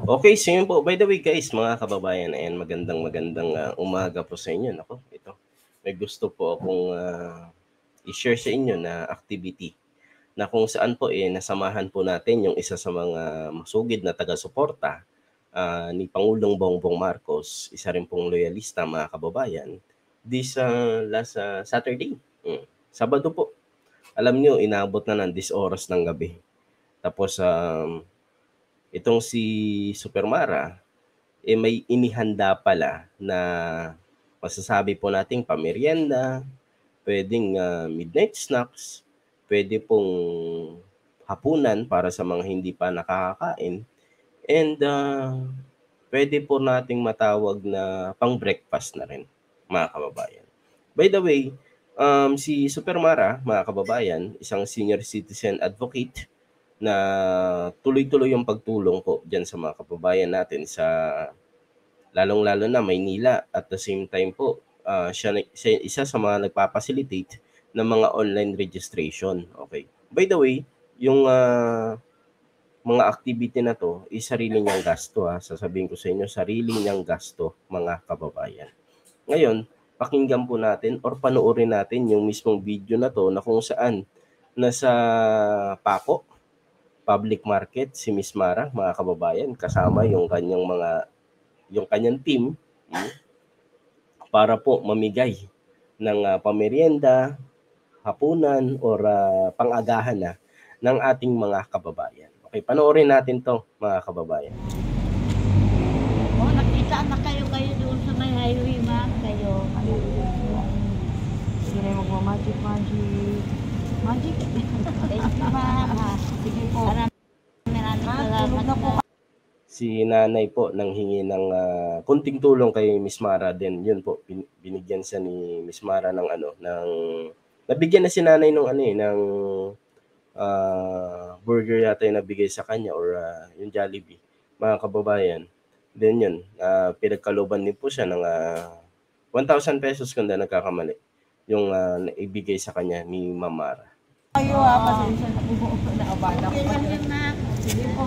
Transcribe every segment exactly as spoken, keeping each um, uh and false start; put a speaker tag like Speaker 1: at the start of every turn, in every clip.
Speaker 1: Okay, so yun po. By the way guys, mga kababayan, ayan magandang magandang ah, umaga po sa inyo. Nako, ito. May gusto po akong ah, i-share sa inyo na activity na kung saan po eh nasamahan po natin yung isa sa mga masugid na taga-suporta ah, ni Pangulong Bongbong Marcos, isa rin pong loyalista mga kababayan, this ah, last ah, Saturday. Mm. Sabado po. Alam nyo, inabot na ng dis oras ng gabi. Tapos um, itong si Supermara, eh may inihanda pala na masasabi po nating pamerienda, pwedeng ah, midnight snacks, pwede pong hapunan para sa mga hindi pa nakakakain, and ah, pwede po nating matawag na pang-breakfast na rin, mga kababayan. By the way, um, si Supermara, mga kababayan, isang senior citizen advocate na tuloy-tuloy yung pagtulong po diyan sa mga kababayan natin sa lalong-lalo na Maynila. At the same time po, ah, siya, na- siya isa sa mga nagpa-facilitate ng mga online registration. Okay. By the way, yung ah, mga activity na to is sarili niyang gasto ha. Sasabihin ko sa inyo, sarili niyang gasto, mga kababayan. Ngayon, pakinggan po natin or panoorin natin yung mismong video na to na kung saan nasa Paco Public Market si Miss Mara, mga kababayan, kasama yung kanyang mga yung kanyang team, mm, para po mamigay ng ah, pamerienda, hapunan or ah, pang-agahan na ng ating mga kababayan. Okay, panoorin natin 'to, mga kababayan.
Speaker 2: Oh, nakita na kayo kayo doon sa may highway, ma'am. Kayo. Kayo.
Speaker 3: Sige na magma-magic, magic. Magic.
Speaker 2: Thank you, ma'am. ha.
Speaker 3: Sige po.
Speaker 2: Maraming maraming
Speaker 3: Ma'am,
Speaker 2: salamat
Speaker 3: tulog na po.
Speaker 2: po.
Speaker 1: Si nanay po nang hingi ng ah, kunting tulong kay Miss Mara din. Yun po, bin- binigyan siya ni Miss Mara ng ano, ng nabigyan na si nanay nung ano eh, ng ah, burger yata yung nabigay sa kanya or ah, yung Jollibee, mga kababayan. Then yun, ah, pinagkalooban din po siya ng ah, one thousand pesos kung di nagkakamali, yung ah, naibigay sa kanya ni Ma'am Mara.
Speaker 3: Kayo ha, pasensya na po. Naabala ko.
Speaker 2: Okay lang yun, ma'am.
Speaker 3: Sige po.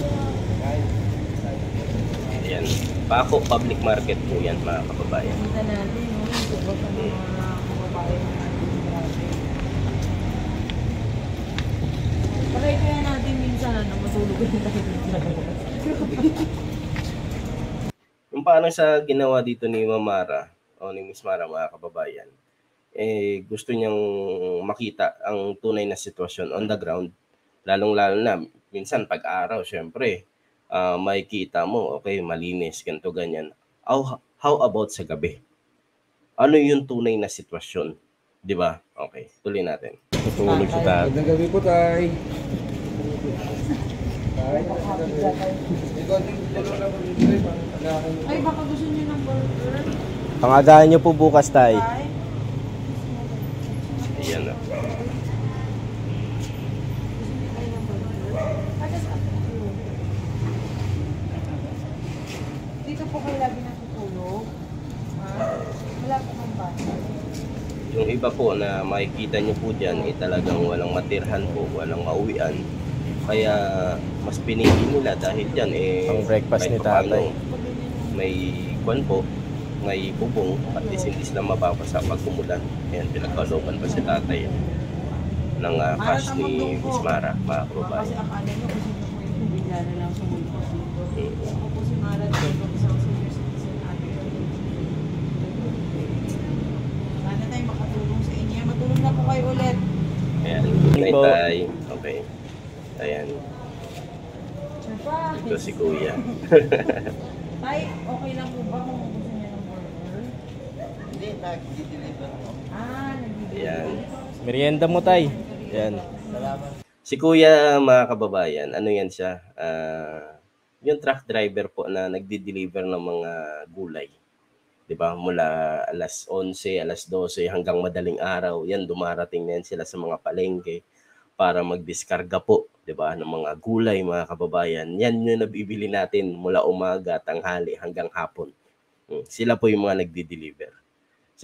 Speaker 1: Ayan, Paco Public Market po yan, mga kababayan.
Speaker 3: Kita natin, no? Subok ang mga kababayan natin. Grabe. Pakay kaya natin minsan, ano, matulog na tayo.
Speaker 1: Yung paano sa ginawa dito ni Ma'am Mara o ni Miss Mara, mga kababayan, eh gusto niyang makita ang tunay na sitwasyon on the ground, lalong-lalo na minsan pag-araw siyempre, ah, makikita mo, okay, malinis, ganito, ganyan. How, how about sa gabi? Ano yung tunay na sitwasyon? Di ba? Okay, tuloy natin. Tutulog si tatay.
Speaker 4: Magandang gabi po, Tay.
Speaker 3: Ay, baka gusto niyo ng burger?
Speaker 1: Pangagahan niyo po bukas, tay.
Speaker 3: Ay,
Speaker 1: Ayan na.
Speaker 3: gusto niyo kayo ng burger? Ay, sa dito po kayo lagi natutulog? Ha? Wala po kang bata.
Speaker 1: Yung iba po na makikita niyo po dyan, eh talagang walang matirhan po, walang mauwian. Kaya mas pinili nila dahil dyan eh
Speaker 5: Ang breakfast
Speaker 1: kahit
Speaker 5: ni
Speaker 1: papaano,
Speaker 5: tatay.
Speaker 1: may kwan po, may bubong, at least hindi sila mababasa pag umulan. Ayan, pinagkalooban pa si tatay ng ah, cash ni Miss Mara, mga
Speaker 3: Kasi
Speaker 1: kababayan.
Speaker 3: akala nyo kasi nyo po yung bigla na lang sumulpos dito.
Speaker 1: Mm.
Speaker 3: Ako po si Mara dito, isang senior citizen advocate. Sana tayo makatulong sa inyo. Matulong na po kayo ulit.
Speaker 1: Ayan,
Speaker 5: Thank you.
Speaker 1: tay. Okay. Ayan,
Speaker 3: Surprise!
Speaker 1: ito si Kuya.
Speaker 3: Tay, okay lang po ba kung gusto niya ng burger?
Speaker 4: Hindi, nag-deliver po.
Speaker 3: Ah, nagbibigay.
Speaker 1: Ayan.
Speaker 5: Merienda mo, tay. Yan.
Speaker 4: Salamat.
Speaker 1: Si Kuya, mga kababayan, ano yan siya? Ah, yung truck driver po na nagdi-deliver ng mga gulay. 'Di ba? Mula alas onse, alas dose hanggang madaling araw. Yan, dumarating na yan sila sa mga palengke para magdiskarga po, 'di ba, ng mga gulay, mga kababayan. Yan yung nabibili natin mula umaga, tanghali hanggang hapon. Mm, Sila po yung mga nagdi-deliver.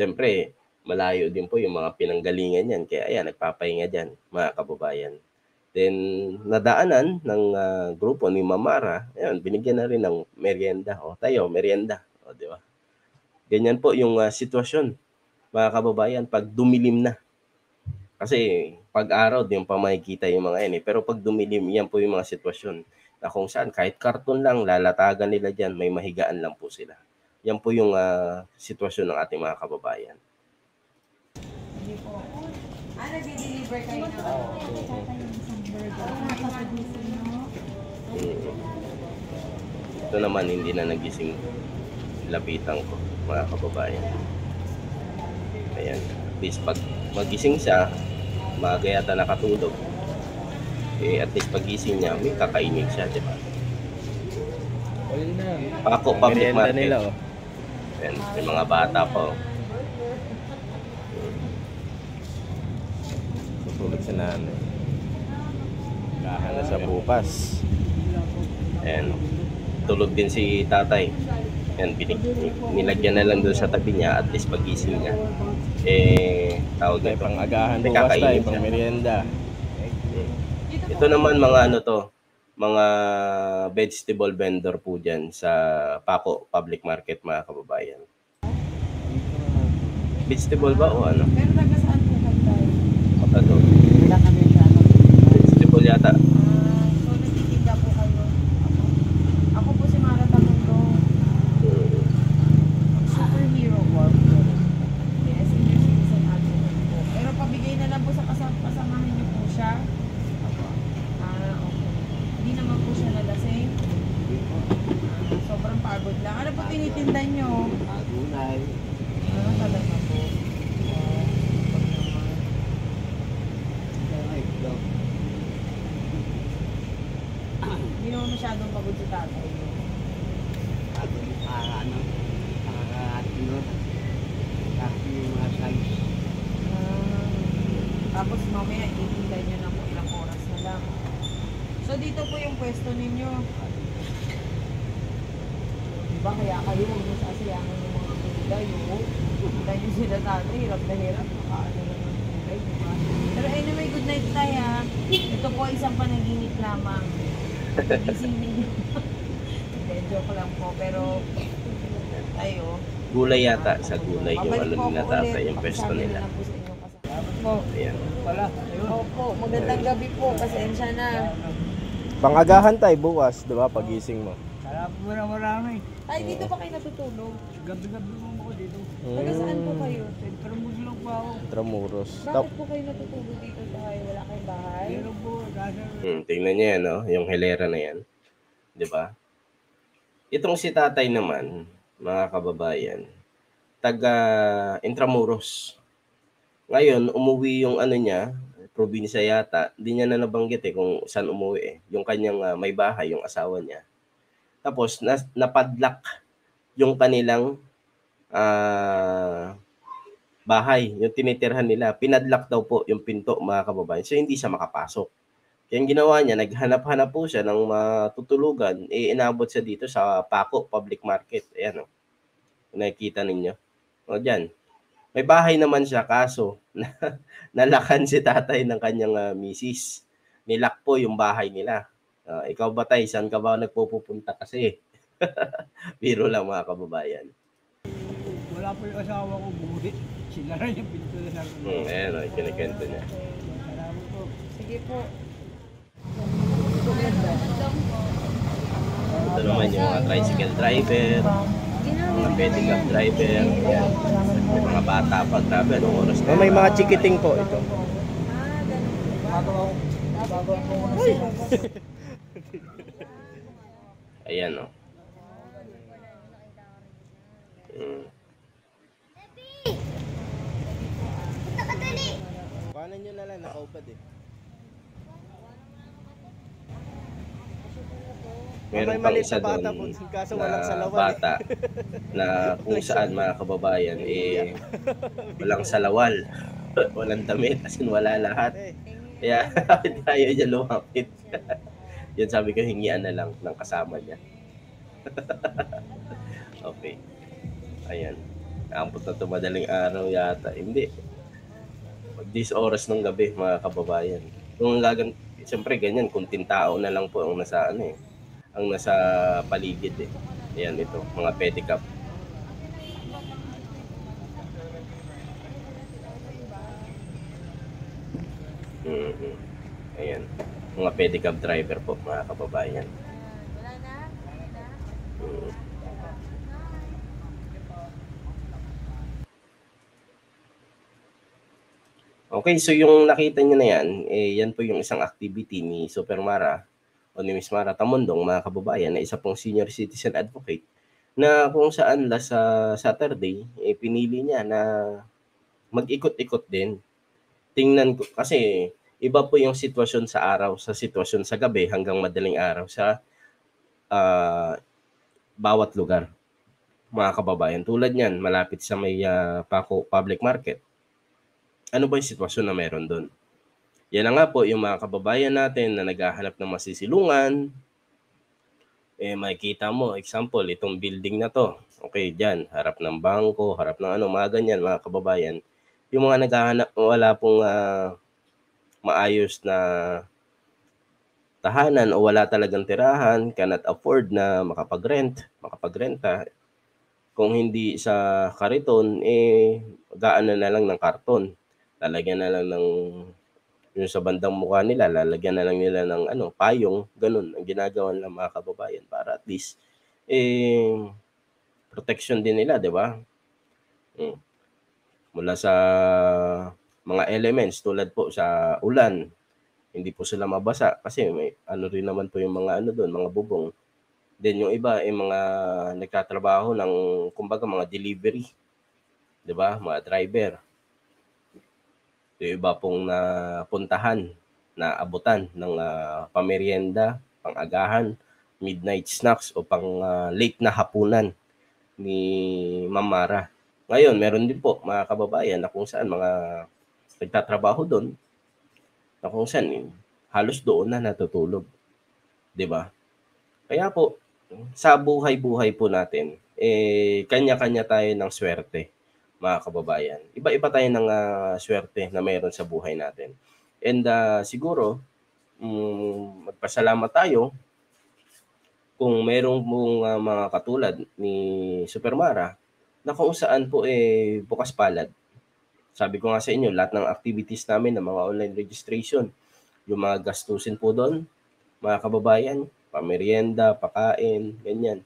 Speaker 1: Siyempre, malayo din po yung mga pinanggalingan yan. Kaya ayan, nagpapahinga dyan, mga kababayan. Then, nadaanan ng ah, grupo ni Mamara, ayun, binigyan na rin ng merienda. O, tayo, merienda. O, di ba? Ganyan po yung ah, sitwasyon, mga kababayan, pag dumilim na. Kasi pag araw, di yung pa makikita yung mga yan eh. Pero pag dumilim, yan po yung mga sitwasyon na kung saan, kahit karton lang, lalatagan nila dyan, may mahigaan lang po sila. Yan po yung ah, sitwasyon ng ating mga kababayan.
Speaker 3: Hindi po. Ah, nag-deliver kayo na.
Speaker 1: Mm. Ito naman, hindi na nagising lapitan ko, mga kababayan. Ayan. At least pag magising siya, maaga yata nakatulog. Eh, at least pagising niya, may kakainin siya, di ba?
Speaker 4: Ayun na.
Speaker 1: Pako,
Speaker 5: Ang
Speaker 1: public
Speaker 5: merienda
Speaker 1: market.
Speaker 5: nila, oh.
Speaker 1: Ayan, may mga bata pa. Oh.
Speaker 5: Tutulog si nanay. Kahan na sa bukas.
Speaker 1: Ayan. Tulog din si tatay. Ayan, binig, nilagyan na lang doon sa tabi niya, at least pagising niya. Eh, tawag
Speaker 5: Tayo
Speaker 1: nito.
Speaker 5: pang agahan
Speaker 1: May
Speaker 5: bukas tayo,
Speaker 1: kakainin
Speaker 5: pang
Speaker 1: siya.
Speaker 5: merienda.
Speaker 1: Ito naman mga ano to, mga vegetable vendor po dyan sa Paco Public Market, mga kababayan. Vegetable ba o ano?
Speaker 3: Pero taga saan po kayo tayo?
Speaker 1: Ano?
Speaker 2: Wala kami sa ano.
Speaker 1: Vegetable yata.
Speaker 3: Ah, so nagtitinda po kayo. Ako, ako po si Mara Tamundo.
Speaker 1: Hmm.
Speaker 3: Superhero warrior. Yes, senior citizen advocate po. Pero pabigay na lang po sa kasam kasamahan niyo po siya. Ah, okay. Hindi naman po siya nalasing. Ah, sobrang pagod lang. Ano po tinitinda niyo?
Speaker 4: Agunay.
Speaker 3: Ah, talaga po. Ah, pag naman.
Speaker 4: Ay, daw.
Speaker 3: Hindi naman masyadong pagod si tatay.
Speaker 4: Ako yung para ano. Para ano. Kasi yung mga size.
Speaker 3: Ah, tapos mamaya ihintay nyo na po ilang oras na lang. So dito po yung pwesto ninyo. Diba kaya kayo huwag mo sasayangan yung mga gulay. Oh. Hintay nyo sila tatay, hirap na hirap. Nakaano lang ng gulay, diba? Pero anyway, good night tayo ha. Ito po isang panaginip lamang. Gising ninyo. Hindi, joke lang po. Pero tayo,
Speaker 1: Gulay yata, sa gulay yung
Speaker 3: babalik
Speaker 1: ano
Speaker 3: po
Speaker 1: nila
Speaker 3: ako
Speaker 1: tatay,
Speaker 3: ulit.
Speaker 1: yung pwesto
Speaker 3: Pakisabi
Speaker 1: nila.
Speaker 3: na lang po sa inyong kasama. Po.
Speaker 1: Ayan.
Speaker 4: Pala. Ayun.
Speaker 3: Opo, magandang gabi po. Pasensya na.
Speaker 5: Pang-agahan tayo bukas, di ba? Pagising mo.
Speaker 4: Salamat mo na marami.
Speaker 3: Ay, dito pa kayo natutulog?
Speaker 4: Gabi-gabi mo ako dito.
Speaker 3: Taga saan po kayo?
Speaker 4: Pero mo lang pa ako.
Speaker 5: Tramuros.
Speaker 3: Bakit po kayo natutulog dito sa kayo? Wala kayong bahay?
Speaker 4: Pero po, kasi
Speaker 1: Hmm, tingnan niyo yan, no? Yung hilera na yan. Di ba? Itong si tatay naman, mga kababayan, taga Intramuros. Ngayon, umuwi yung ano niya, probinsya yata, hindi niya na nabanggit eh kung saan umuwi eh. Yung kanyang ah, may bahay, yung asawa niya. Tapos, nas, napadlock yung kanilang ah, bahay, yung tinitirhan nila. Pinadlock daw po yung pinto, mga kababayan. So, hindi siya makapasok. Kaya ang ginawa niya, naghanap-hanap po siya ng matutulugan, eh, inabot siya dito sa Paco Public Market. Ayan o. Nakikita ninyo. O, dyan. May bahay naman siya, kaso na, nalakan si tatay ng kanyang uh, misis. Nilak po yung bahay nila. Uh, ikaw ba tay, saan ka ba nagpupunta kasi? Biro lang mga kababayan.
Speaker 4: wala po yung asawa ko buhi. Sila rin yung pinto na sabi.
Speaker 1: Hmm, ayan o, kinikwento niya.
Speaker 4: Salamat po.
Speaker 3: Sige po.
Speaker 1: Ito naman yung mga tricycle driver, mga pedicab driver, may mga bata pa, grabe, anong oras na?
Speaker 5: Oh, may mga chikiting po ito.
Speaker 3: Ah, ganun.
Speaker 1: Ayan o. Hmm.
Speaker 5: Paano nyo na lang nakaupad eh?
Speaker 1: Meron
Speaker 5: May
Speaker 1: pang
Speaker 5: maliit
Speaker 1: isa
Speaker 5: na bata
Speaker 1: doon
Speaker 5: po, kaso
Speaker 1: na
Speaker 5: walang salawal eh.
Speaker 1: bata na kung saan mga kababayan eh walang salawal, walang damit, as in wala lahat. Kaya tayo dyan lumapit. Yan sabi ko, hingian na lang ng kasama niya. Okay. Ayan. Ampot na ito madaling araw yata. Hindi. Mag-dis oras ng gabi mga kababayan. Kung gagan Siyempre ganyan, kunting tao na lang po ang nasa ano eh, ang nasa paligid eh. Ayan, ito, mga pedicab. Mm-hmm. Ayan, mga pedicab driver po, mga kababayan. Mm. Okay, so yung nakita nyo na yan, eh, yan po yung isang activity ni Super Mara o ni Miss Mara Tamundong, mga kababayan, na isa pong senior citizen advocate, na kung saan last sa Saturday, eh, pinili niya na mag-ikot-ikot din. Tingnan ko, kasi iba po yung sitwasyon sa araw, sa sitwasyon sa gabi hanggang madaling araw sa uh, bawat lugar, mga kababayan. Tulad niyan, malapit sa may uh, Paco Public Market. Ano ba yung sitwasyon na meron doon? Yan na nga po yung mga kababayan natin na naghahanap ng masisilungan. Eh, makikita mo, example, itong building na to. Okay, dyan, harap ng bangko, harap ng ano, mga ganyan, mga kababayan. Yung mga naghahanap, wala pong uh, maayos na tahanan o wala talagang tirahan, cannot afford na makapag-rent, makapagrenta. Kung hindi sa kariton, eh, gaano na lang ng karton. Lalagyan na lang ng, yung sa bandang mukha nila, lalagyan na lang nila ng ano, payong, ganun, ang ginagawa ng mga kababayan para at least, eh, protection din nila, di ba? Hmm. Mula sa mga elements, tulad po sa ulan, hindi po sila mabasa kasi may ano rin naman po yung mga ano doon, mga bubong. Then yung iba ay eh, mga nagtatrabaho ng kumbaga mga delivery, 'di ba? Mga driver. Yung iba pong napuntahan, na abutan ng uh, pamerienda, pang-agahan, midnight snacks o pang uh, late na hapunan ni Ma'am Mara. Ngayon, meron din po mga kababayan na kung saan mga nagtatrabaho doon, na kung saan eh, halos doon na natutulog. 'Di ba? Kaya po, sa buhay-buhay po natin, eh, kanya-kanya tayo ng swerte, mga kababayan. Iba-iba tayo ng uh, swerte na mayroon sa buhay natin. And uh, siguro, um, magpasalamat tayo kung mayroong mong uh, mga katulad ni Super Mara na kung saan po eh, bukas palad. Sabi ko nga sa inyo, lahat ng activities namin ng mga online registration, yung mga gastusin po doon, mga kababayan, pamerienda, pakain, ganyan.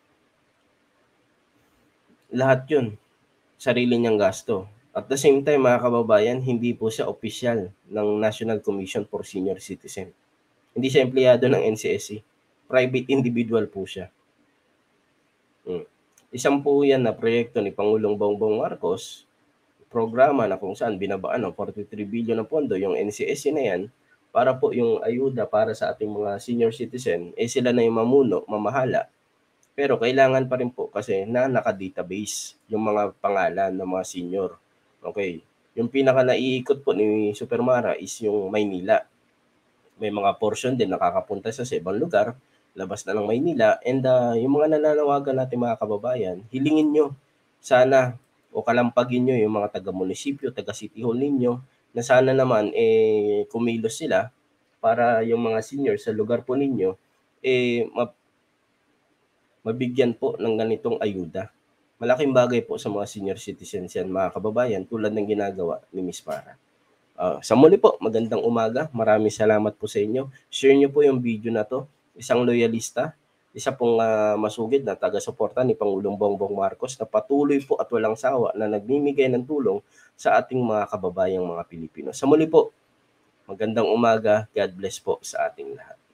Speaker 1: Lahat yun, sarili niyang gasto. At the same time, mga kababayan, hindi po siya opisyal ng National Commission for Senior Citizen. Hindi siya empleyado ng N C S C. Private individual po siya. Hmm. Isang po yan na proyekto ni Pangulong Bongbong Marcos, programa na kung saan binabaan ng forty-three billion na pondo yung N C S C na yan, para po yung ayuda para sa ating mga senior citizen, eh sila na yung mamuno, mamahala. Pero kailangan pa rin po kasi na naka-database yung mga pangalan ng mga senior. Okay. Yung pinaka naiikot po ni Super Mara is yung Maynila. May mga portion din nakakapunta sa ibang lugar, labas na lang Maynila. And uh, yung mga nananawagan natin mga kababayan, hilingin nyo sana o kalampagin nyo yung mga taga-munisipyo, taga-city hall ninyo, na sana naman eh kumilos sila para yung mga senior sa lugar po ninyo eh mabigyan po ng ganitong ayuda. Malaking bagay po sa mga senior citizens yan, mga kababayan, tulad ng ginagawa ni Miss Mara. Uh, sa muli po, magandang umaga. Maraming salamat po sa inyo. Share nyo po yung video na to. Isang loyalista, isa pong uh, masugid na taga-suporta ni Pangulong Bongbong Marcos na patuloy po at walang sawa na nagmimigay ng tulong sa ating mga kababayang mga Pilipino. Sa muli po, magandang umaga. God bless po sa ating lahat.